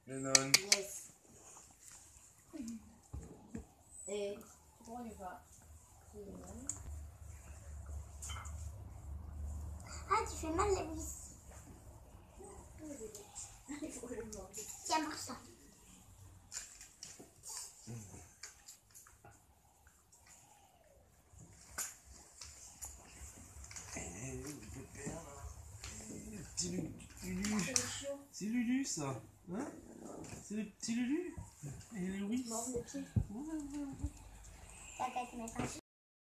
Lennon. Yes. Et on y va. Ah, tu fais mal, Lewis. Tiens, marche ça. Petit Lulu. C'est Lulu ça. Hein? C'est le petit Lulu. Et Louis. Ta tête, mettre un